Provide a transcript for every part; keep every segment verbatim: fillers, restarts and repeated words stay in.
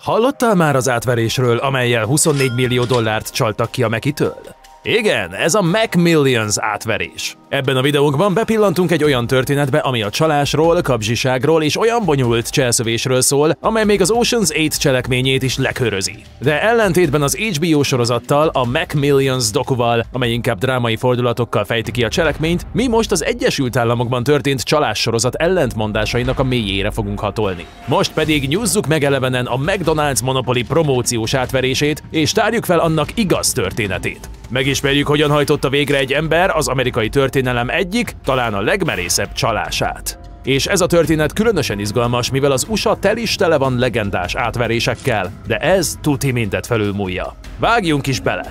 Hallottál már az átverésről, amellyel huszonnégy millió dollárt csaltak ki a Mekitől? Igen, ez a McMillions átverés. Ebben a videónkban bepillantunk egy olyan történetbe, ami a csalásról, kapzsiságról és olyan bonyolult cselszövésről szól, amely még az Ocean's nyolc cselekményét is lekörözi. De ellentétben az há bé o sorozattal, a McMillions dokuval, amely inkább drámai fordulatokkal fejti ki a cselekményt, mi most az Egyesült Államokban történt csalássorozat ellentmondásainak a mélyére fogunk hatolni. Most pedig nyúzzuk meg elevenen a McDonald's Monopoly promóciós átverését, és tárjuk fel annak igaz történetét. Megismerjük, hogyan hajtotta végre egy ember az amerikai történelem egyik, talán a legmerészebb csalását. És ez a történet különösen izgalmas, mivel az u es á tel is tele van legendás átverésekkel, de ez tuti mindet felülmúlja. Vágjunk is bele!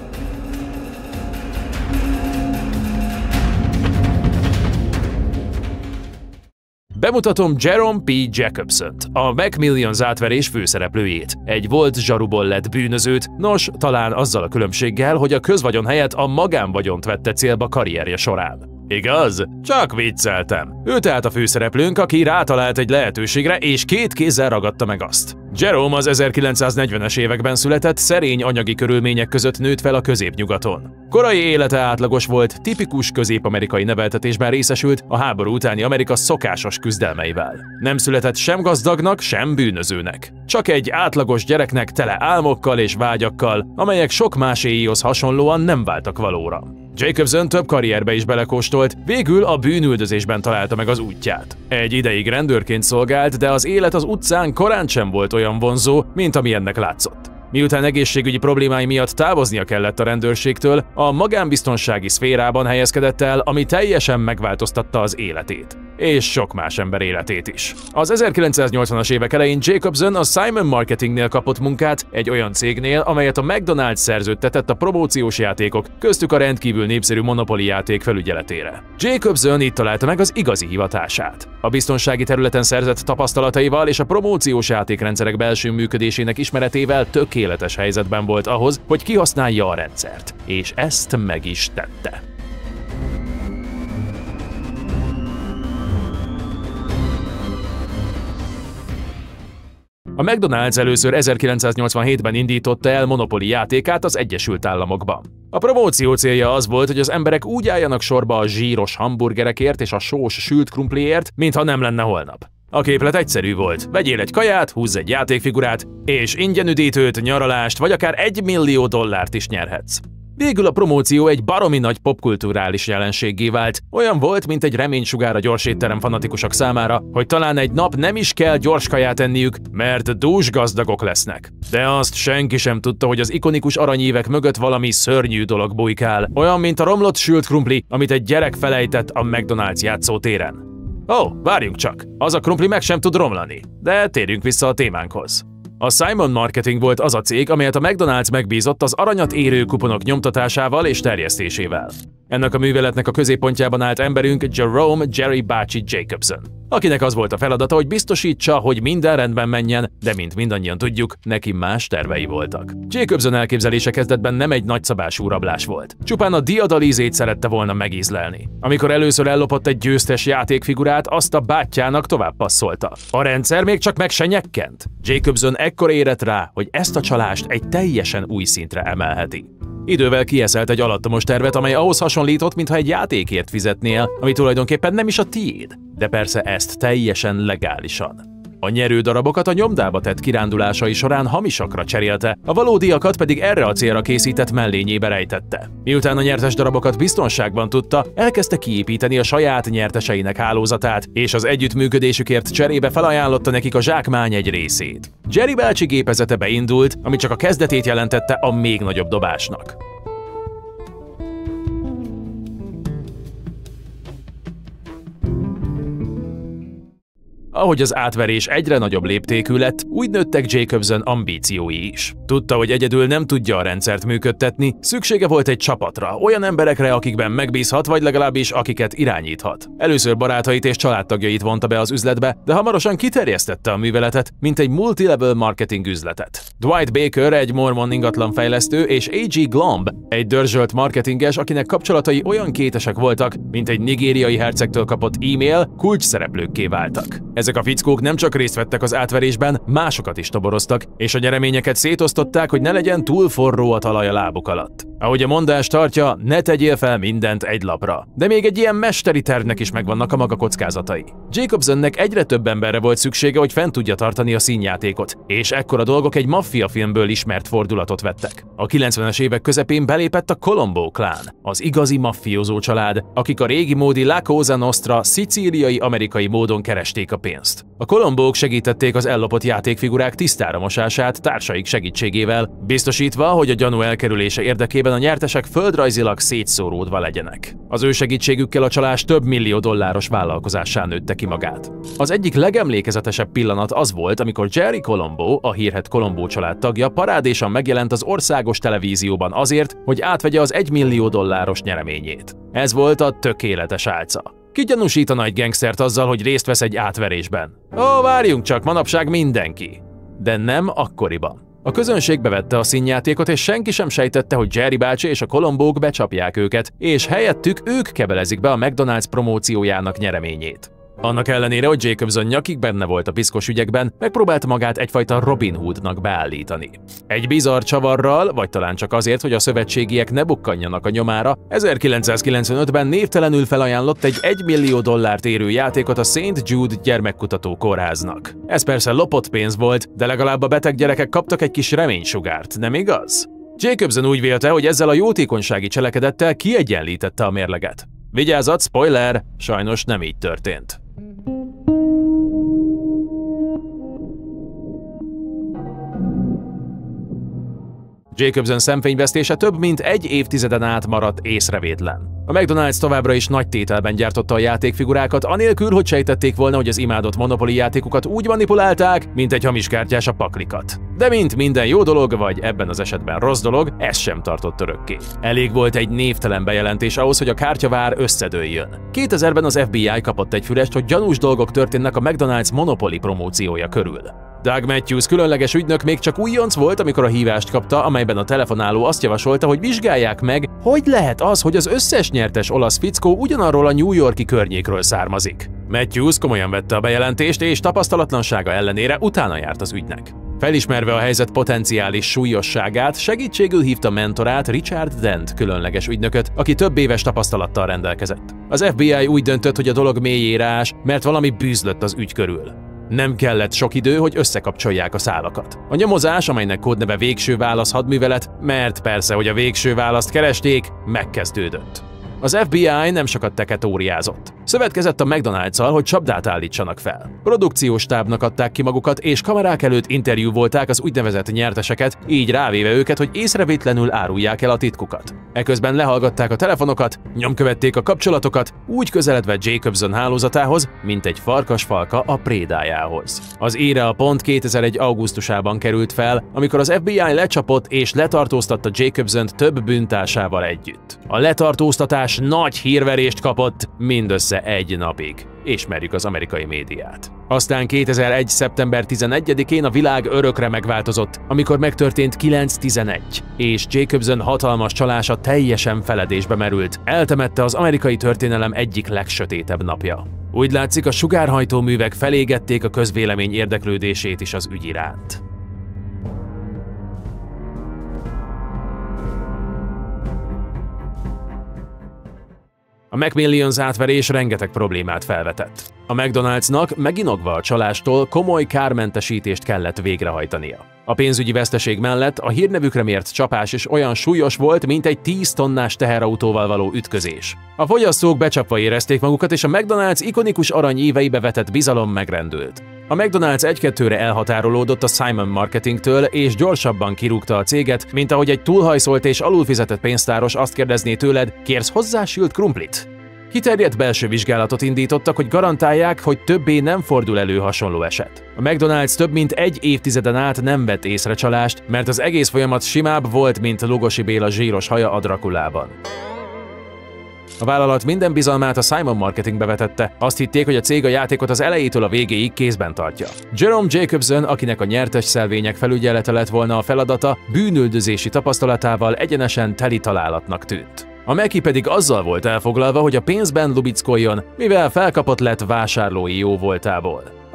Bemutatom Jerome P. Jacobsont, a McMillions átverés főszereplőjét, egy volt zsaruból lett bűnözőt, nos, talán azzal a különbséggel, hogy a közvagyon helyett a magánvagyont vette célba karrierje során. Igaz? Csak vicceltem. Ő tehát a főszereplőnk, aki rátalált egy lehetőségre, és két kézzel ragadta meg azt. Jerome az ezerkilencszáznegyvenes években született, szerény anyagi körülmények között nőtt fel a középnyugaton. Korai élete átlagos volt, tipikus közép-amerikai neveltetésben részesült a háború utáni Amerika szokásos küzdelmeivel. Nem született sem gazdagnak, sem bűnözőnek. Csak egy átlagos gyereknek tele álmokkal és vágyakkal, amelyek sok máséihoz hasonlóan nem váltak valóra. Jacobson több karrierbe is belekóstolt, végül a bűnüldözésben találta meg az útját. Egy ideig rendőrként szolgált, de az élet az utcán korán sem volt olyan vonzó, mint ami ennek látszott. Miután egészségügyi problémái miatt távoznia kellett a rendőrségtől, a magánbiztonsági szférában helyezkedett el, ami teljesen megváltoztatta az életét. És sok más ember életét is. Az ezerkilencszáznyolcvanas évek elején Jacobson a Simon Marketingnél kapott munkát, egy olyan cégnél, amelyet a McDonald's szerződtetett a promóciós játékok, köztük a rendkívül népszerű Monopoly játék felügyeletére. Jacobson itt találta meg az igazi hivatását. A biztonsági területen szerzett tapasztalataival és a promóciós játékrendszerek belső működésének ismeretével tökéletes helyzetben volt ahhoz, hogy kihasználja a rendszert. És ezt meg is tette. A McDonald's először ezerkilencszáznyolcvanhétben indította el Monopoly játékát az Egyesült Államokban. A promóció célja az volt, hogy az emberek úgy álljanak sorba a zsíros hamburgerekért és a sós sült krumpliért, mintha nem lenne holnap. A képlet egyszerű volt, vegyél egy kaját, húzz egy játékfigurát, és ingyen üdítőt, nyaralást vagy akár egy millió dollárt is nyerhetsz. Végül a promóció egy baromi nagy popkulturális jelenséggé vált, olyan volt, mint egy reménysugár a gyorsétterem fanatikusok számára, hogy talán egy nap nem is kell gyors kaját enniük, mert dús gazdagok lesznek. De azt senki sem tudta, hogy az ikonikus aranyívek mögött valami szörnyű dolog bujkál, olyan, mint a romlott sült krumpli, amit egy gyerek felejtett a McDonald's játszótéren. Ó, oh, várjunk csak, az a krumpli meg sem tud romlani, de térjünk vissza a témánkhoz. A Simon Marketing volt az a cég, amelyet a McDonald's megbízott az aranyat érő kuponok nyomtatásával és terjesztésével. Ennek a műveletnek a középpontjában állt emberünk Jerome Jerry bácsi Jacobson, akinek az volt a feladata, hogy biztosítsa, hogy minden rendben menjen, de mint mindannyian tudjuk, neki más tervei voltak. Jacobson elképzelése kezdetben nem egy nagyszabású rablás volt. Csupán a diadalízét szerette volna megízlelni. Amikor először ellopott egy győztes játékfigurát, azt a bátyjának tovább passzolta. A rendszer még csak meg se nyekkent. Jacobson ekkor érett rá, hogy ezt a csalást egy teljesen új szintre emelheti. Idővel kieszelt egy alattomos tervet, amely ahhoz hasonlított, mintha egy játékért fizetnél, ami tulajdonképpen nem is a tiéd. De persze ezt teljesen legálisan. A nyerő darabokat a nyomdába tett kirándulásai során hamisakra cserélte, a valódiakat pedig erre a célra készített mellényébe rejtette. Miután a nyertes darabokat biztonságban tudta, elkezdte kiépíteni a saját nyerteseinek hálózatát, és az együttműködésükért cserébe felajánlotta nekik a zsákmány egy részét. Jerry bácsi gépezete beindult, ami csak a kezdetét jelentette a még nagyobb dobásnak. Ahogy az átverés egyre nagyobb léptékű lett, úgy nőttek Jacobson ambíciói is. Tudta, hogy egyedül nem tudja a rendszert működtetni, szüksége volt egy csapatra, olyan emberekre, akikben megbízhat, vagy legalábbis akiket irányíthat. Először barátait és családtagjait vonta be az üzletbe, de hamarosan kiterjesztette a műveletet, mint egy multilevel marketing üzletet. Dwight Baker egy mormon ingatlanfejlesztő és á gé Glomb egy dörzsölt marketinges, akinek kapcsolatai olyan kétesek voltak, mint egy nigériai hercegtől kapott e-mail, kulcsszereplőkké váltak. Ezek a fickók nem csak részt vettek az átverésben, másokat is toboroztak, és a nyereményeket szétosztották, hogy ne legyen túl forró a talaj a lábuk alatt. Ahogy a mondás tartja, ne tegyél fel mindent egy lapra. De még egy ilyen mesteri tervnek is megvannak a maga kockázatai. Jacobsonnek egyre több emberre volt szüksége, hogy fent tudja tartani a színjátékot, és ekkor a dolgok egy maffia filmből ismert fordulatot vettek. A kilencvenes évek közepén belépett a Colombo klán, az igazi maffiózó család, akik a régi módi La Cosa Nostra szicíliai amerikai módon keresték a pénzt. A Colombók segítették az ellopott játékfigurák tisztára mosását társaik segítségével, biztosítva, hogy a gyanú elkerülése érdekében a nyertesek földrajzilag szétszóródva legyenek. Az ő segítségükkel a csalás több millió dolláros vállalkozássá nőtte ki magát. Az egyik legemlékezetesebb pillanat az volt, amikor Jerry Colombo, a hírhedt Colombo család tagja, parádésan megjelent az országos televízióban azért, hogy átvegye az egymillió dolláros nyereményét. Ez volt a tökéletes álca. Ki gyanúsítana egy gangstert azzal, hogy részt vesz egy átverésben? Ó, várjunk csak, manapság mindenki. De nem akkoriban. A közönség bevette a színjátékot, és senki sem sejtette, hogy Jerry bácsi és a Colombók becsapják őket, és helyettük ők kebelezik be a McDonald's promóciójának nyereményét. Annak ellenére, hogy Jacobson nyakig benne volt a piszkos ügyekben, megpróbálta magát egyfajta Robin Hoodnak beállítani. Egy bizarr csavarral, vagy talán csak azért, hogy a szövetségiek ne bukkanjanak a nyomára, ezerkilencszázkilencvenötben névtelenül felajánlott egy egymillió dollárt érő játékot a Saint Jude gyermekkutató kórháznak. Ez persze lopott pénz volt, de legalább a beteg gyerekek kaptak egy kis reménysugárt, nem igaz? Jacobson úgy vélte, hogy ezzel a jótékonysági cselekedettel kiegyenlítette a mérleget. Vigyázat, spoiler, sajnos nem így történt. Jacobson szemfényvesztése több mint egy évtizeden át maradt észrevétlen. A McDonald's továbbra is nagy tételben gyártotta a játékfigurákat, anélkül, hogy sejtették volna, hogy az imádott Monopoly játékokat úgy manipulálták, mint egy hamis kártyás a paklikat. De mint minden jó dolog, vagy ebben az esetben rossz dolog, ez sem tartott örökké. Elég volt egy névtelen bejelentés ahhoz, hogy a kártyavár összedőljön. kétezerben az F B I kapott egy fürest, hogy gyanús dolgok történnek a McDonald's Monopoly promóciója körül. Doug Matthews különleges ügynök még csak újonc volt, amikor a hívást kapta, amelyben a telefonáló azt javasolta, hogy vizsgálják meg, hogy lehet az, hogy az összes nyertes olasz fickó ugyanarról a New York-i környékről származik. Matthews komolyan vette a bejelentést, és tapasztalatlansága ellenére utána járt az ügynek. Felismerve a helyzet potenciális súlyosságát, segítségül hívta mentorát, Richard Dent különleges ügynököt, aki több éves tapasztalattal rendelkezett. Az F B I úgy döntött, hogy a dolog mélyére ás, mert valami bűzlött az ügy körül. Nem kellett sok idő, hogy összekapcsolják a szálakat. A nyomozás, amelynek kódneve Végső válasz hadművelet, mert persze, hogy a végső választ keresték, megkezdődött. Az F B I nem sokat teketóriázott. Szövetkezett a McDonald's-al, hogy csapdát állítsanak fel. Produkciós stábnak adták ki magukat, és kamerák előtt interjú volták az úgynevezett nyerteseket, így rávéve őket, hogy észrevétlenül árulják el a titkukat. Eközben lehallgatták a telefonokat, nyomkövették a kapcsolatokat, úgy közeledve Jacobson hálózatához, mint egy farkasfalka a prédájához. Az ére a pont kétezer-egy augusztusában került fel, amikor az F B I lecsapott és letartóztatta Jacobsont több bűntársával együtt. A letartóztatás nagy hírverést kapott, mindössze egy napig. Ismerjük az amerikai médiát. Aztán kétezer-egy. szeptember tizenegyedikén a világ örökre megváltozott, amikor megtörtént kilenc tizenegy, és Jacobson hatalmas csalása teljesen feledésbe merült, eltemette az amerikai történelem egyik legsötétebb napja. Úgy látszik, a sugárhajtóművek felégették a közvélemény érdeklődését is az ügy iránt. A McMillions átverés rengeteg problémát felvetett. A McDonald'snak meginogva a csalástól komoly kármentesítést kellett végrehajtania. A pénzügyi veszteség mellett a hírnevükre mért csapás is olyan súlyos volt, mint egy tíz tonnás teherautóval való ütközés. A fogyasztók becsapva érezték magukat, és a McDonald's ikonikus arany éveibe vetett bizalom megrendült. A McDonald's egy-kettőre elhatárolódott a Simon Marketingtől, és gyorsabban kirúgta a céget, mint ahogy egy túlhajszolt és alulfizetett pénztáros azt kérdezné tőled, kérsz hozzá sült krumplit? Kiterjedt belső vizsgálatot indítottak, hogy garantálják, hogy többé nem fordul elő hasonló eset. A McDonald's több mint egy évtizeden át nem vett észre csalást, mert az egész folyamat simább volt, mint Lugosi Béla zsíros haja a Drakulában. A vállalat minden bizalmát a Simon Marketingbe vetette, azt hitték, hogy a cég a játékot az elejétől a végéig kézben tartja. Jerome Jacobson, akinek a nyertes szelvények felügyelete lett volna a feladata, bűnüldözési tapasztalatával egyenesen teli találatnak tűnt. A Meki pedig azzal volt elfoglalva, hogy a pénzben lubickoljon, mivel felkapott lett vásárlói jóvoltából.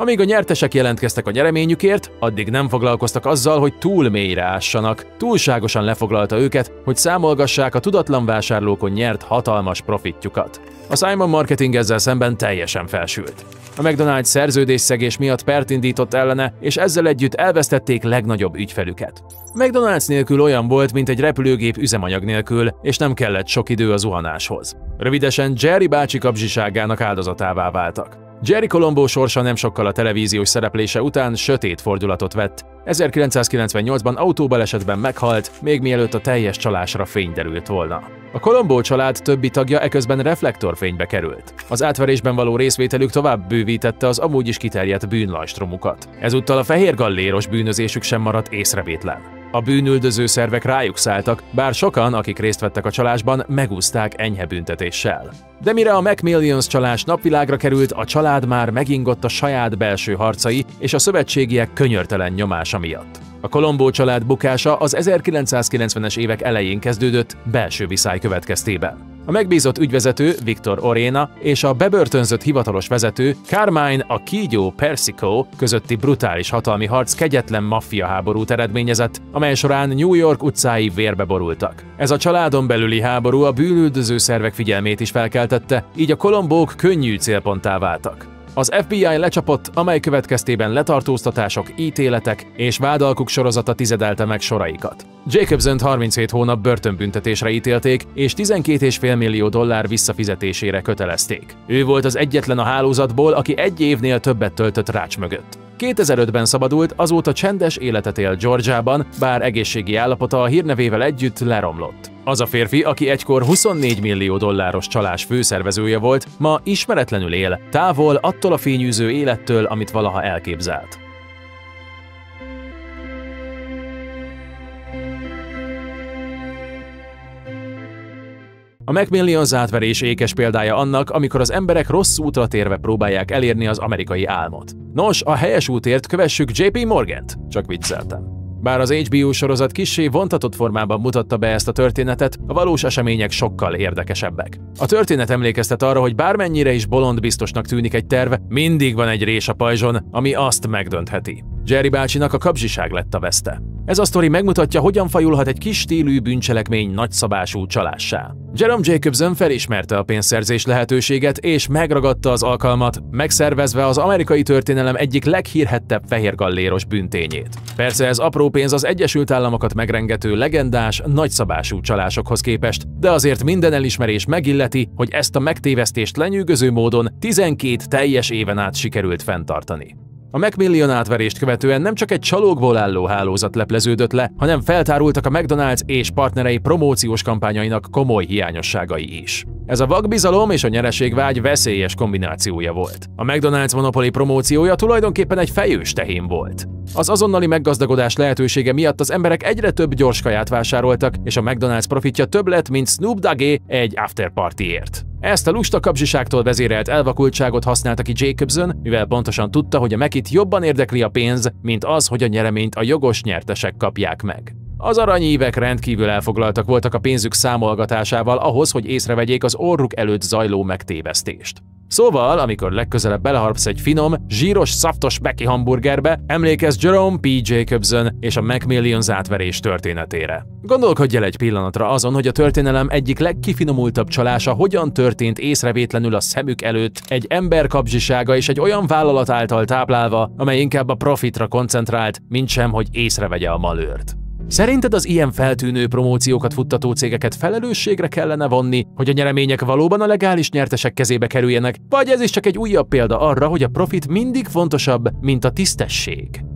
Amíg a nyertesek jelentkeztek a nyereményükért, addig nem foglalkoztak azzal, hogy túl mélyre ássanak. Túlságosan lefoglalta őket, hogy számolgassák a tudatlan vásárlókon nyert hatalmas profitjukat. A Simon Marketing ezzel szemben teljesen felsült. A McDonald's szerződésszegés miatt pert indított ellene, és ezzel együtt elvesztették legnagyobb ügyfelüket. A McDonald's nélkül olyan volt, mint egy repülőgép üzemanyag nélkül, és nem kellett sok idő a zuhanáshoz. Rövidesen Jerry bácsi kapzsiságának áldozatává váltak. Jerry Colombo sorsa nem sokkal a televíziós szereplése után sötét fordulatot vett. ezerkilencszázkilencvennyolcban autóbalesetben meghalt, még mielőtt a teljes csalásra fény derült volna. A Colombo család többi tagja eközben reflektorfénybe került. Az átverésben való részvételük tovább bővítette az amúgy is kiterjedt bűnlajstromukat. Ezúttal a fehér galléros bűnözésük sem maradt észrevétlen. A bűnüldöző szervek rájuk szálltak, bár sokan, akik részt vettek a csalásban, megúszták enyhe büntetéssel. De mire a McMillions csalás napvilágra került, a család már megingott a saját belső harcai és a szövetségiek könyörtelen nyomása miatt. A Colombo család bukása az ezerkilencszázkilencvenes évek elején kezdődött belső viszály következtében. A megbízott ügyvezető Victor Orena és a bebörtönzött hivatalos vezető Carmine a kígyó Persico közötti brutális hatalmi harc kegyetlen maffia háborút eredményezett, amely során New York utcái vérbe borultak. Ez a családon belüli háború a bűnüldöző szervek figyelmét is felkeltette, így a Colombók könnyű célponttá váltak. Az ef bé i lecsapott, amely következtében letartóztatások, ítéletek és vádalkuk sorozata tizedelte meg soraikat. Jacobsont harminchét hónap börtönbüntetésre ítélték, és tizenkét egész öt millió dollár visszafizetésére kötelezték. Ő volt az egyetlen a hálózatból, aki egy évnél többet töltött rács mögött. kétezer-ötben szabadult, azóta csendes életet él Georgiában, bár egészségi állapota a hírnevével együtt leromlott. Az a férfi, aki egykor huszonnégy millió dolláros csalás főszervezője volt, ma ismeretlenül él, távol attól a fényűző élettől, amit valaha elképzelt. A McMillions átverés ékes példája annak, amikor az emberek rossz útra térve próbálják elérni az amerikai álmot. Nos, a helyes útért kövessük jé pé Morgant, csak vicceltem. Bár az há bé o sorozat kissé vontatott formában mutatta be ezt a történetet, a valós események sokkal érdekesebbek. A történet emlékeztet arra, hogy bármennyire is bolondbiztosnak tűnik egy terv, mindig van egy rés a pajzson, ami azt megdöntheti. Jerry bácsinak a kapzsiság lett a veszte. Ez a sztori megmutatja, hogyan fajulhat egy kis stílű bűncselekmény nagyszabású csalássá. Jerome Jacobson felismerte a pénzszerzés lehetőséget és megragadta az alkalmat, megszervezve az amerikai történelem egyik leghírhettebb fehérgalléros bűntényét. Persze ez apró pénz az Egyesült Államokat megrengető legendás, nagyszabású csalásokhoz képest, de azért minden elismerés megilleti, hogy ezt a megtévesztést lenyűgöző módon tizenkét teljes éven át sikerült fenntartani. A McMillion átverést követően nem csak egy csalókból álló hálózat lepleződött le, hanem feltárultak a McDonald's és partnerei promóciós kampányainak komoly hiányosságai is. Ez a vakbizalom és a nyereségvágy veszélyes kombinációja volt. A McDonald's monopoli promóciója tulajdonképpen egy fejős tehén volt. Az azonnali meggazdagodás lehetősége miatt az emberek egyre több gyors kaját vásároltak, és a McDonald's profitja több lett, mint Snoop Doggé egy afterpartyért. Ezt a lusta kapzsiságtól vezérelt elvakultságot használta ki Jacobson, mivel pontosan tudta, hogy a Macit jobban érdekli a pénz, mint az, hogy a nyereményt a jogos nyertesek kapják meg. Az aranyívek rendkívül elfoglaltak voltak a pénzük számolgatásával ahhoz, hogy észrevegyék az orruk előtt zajló megtévesztést. Szóval, amikor legközelebb beleharapsz egy finom, zsíros, szaftos Becky hamburgerbe, emlékezz Jerome P. Jacobson és a McMillions átverés történetére. Gondolkodj el egy pillanatra azon, hogy a történelem egyik legkifinomultabb csalása hogyan történt észrevétlenül a szemük előtt, egy ember kapzsisága és egy olyan vállalat által táplálva, amely inkább a profitra koncentrált, mint sem, hogy észrevegye a malőrt. Szerinted az ilyen feltűnő promóciókat futtató cégeket felelősségre kellene vonni, hogy a nyeremények valóban a legális nyertesek kezébe kerüljenek, vagy ez is csak egy újabb példa arra, hogy a profit mindig fontosabb, mint a tisztesség?